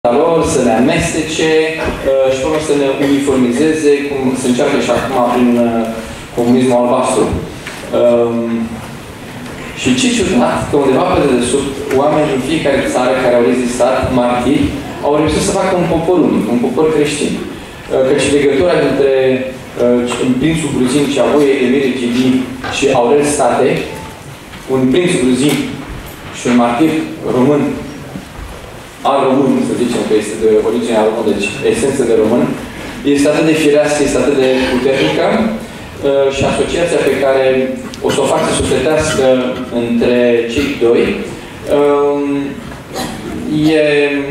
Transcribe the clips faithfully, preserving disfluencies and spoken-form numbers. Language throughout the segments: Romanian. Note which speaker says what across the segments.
Speaker 1: lor, să ne amestece uh, și până să ne uniformizeze, cum se încearcă și acum prin uh, comunismul albastru. Um, și ce ciudat, că undeva pe dedesubt, oameni din fiecare țară care au rezistat, martiri, au reușit să facă un popor unic, un popor creștin. Uh, căci legătura dintre uh, prințul gruzin Ceavoie, Emir Gibi și Aurel State, un prinț gruzin și un martir român, al român, să zicem că este de origine al român, deci esență de român, este atât de firească, este atât de puternică uh, și asociația pe care o să o facă sufletească între cei doi uh, e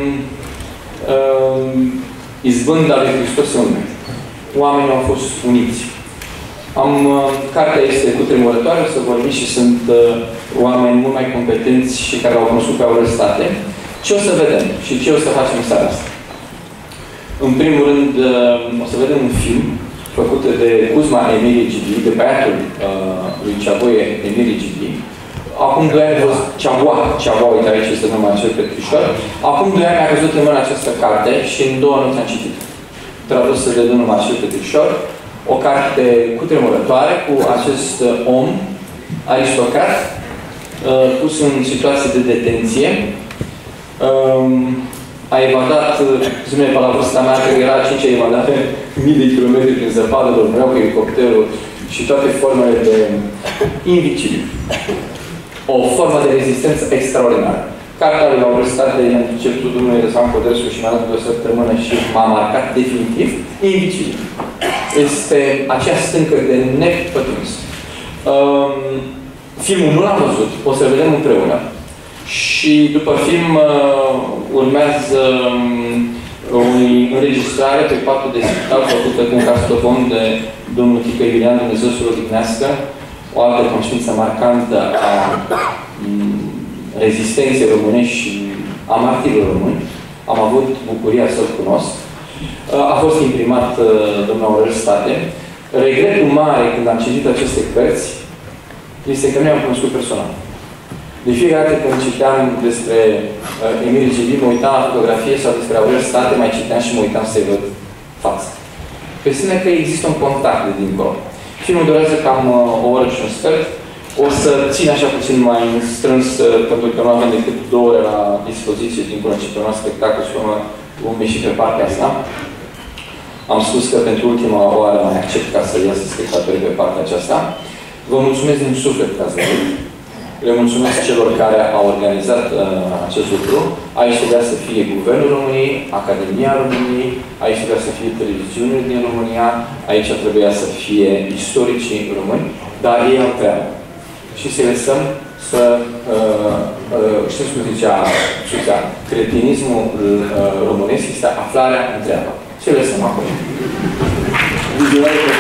Speaker 1: uh, izbânda lui Hristos în lume. Oamenii au fost uniți. Am, uh, cartea este cutremurătoare, o să vorbim și sunt uh, oameni mult mai competenți și care au cunoscut pe Aurel State. Ce o să vedem și ce o să facem în seara asta? În primul rând, o să vedem un film făcut de Cuzma Emilie Gibi, de băiatul uh, lui Ceavoie Emilie Gibi. Acum doi ani a fost Ceavoa, Ceavoa, uite aici este numai acel petrișor. Acum doi ani a căzut în mână această carte și în două nopți am citit. Tradusă de numai acel petrișor. O carte cutremurătoare cu acest om aristocrat uh, pus în situație de detenție. Um, a evadat, zimele pe la vârsta mea, că era cinci a evadat mii de kilometri prin zăpadă, dormeau cu elicopterul și toate formele de invicili. O formă de rezistență extraordinară. Cartea lui Aurel State, i-am început domnului Răzvan Codrescu și mi-a dat de o săptămână și m-a marcat definitiv. Invicili. Este acea stâncă de nepătruns. Um, filmul nu l-am văzut, o să-l vedem împreună. Și după film uh, urmează um, o înregistrare pe patul de spital făcută cu un castofon de domnul Tică Iulian, Dumnezeu să-l odihnească, o altă conștiință marcantă a um, rezistenței românești și a martirilor români. Am avut bucuria să-l cunosc. Uh, a fost imprimat uh, domnul Aurel State. Regretul mare când am citit aceste cărți este că nu i-am cunoscut personal. De fiecare dată când citeam despre uh, Emilie Gibi, mă uitam la fotografie sau despre Aurel State, mai citeam și mă uitam să-i văd față. Pe sine că există un contact de dincolo. Filmul durează cam uh, o oră și un sfert. O să țin așa puțin mai strâns, uh, pentru că nu avem decât două ore la dispoziție din până ce pe un spectacol și până vom ieși pe partea asta. Am spus că pentru ultima oară mai accept ca să iasă spectatorii pe partea aceasta. Vă mulțumesc din suflet că ați venit. Le mulțumesc celor care au organizat uh, acest lucru. Aici trebuia să fie Guvernul României, Academia României, aici trebuia să fie televiziunile din România, aici trebuia să fie istoricii români, dar ei au treabă. Și să lăsăm să, uh, uh, știți cum zicea Suța, cretinismul uh, românesc este aflarea în treabă. Și lăsăm acolo.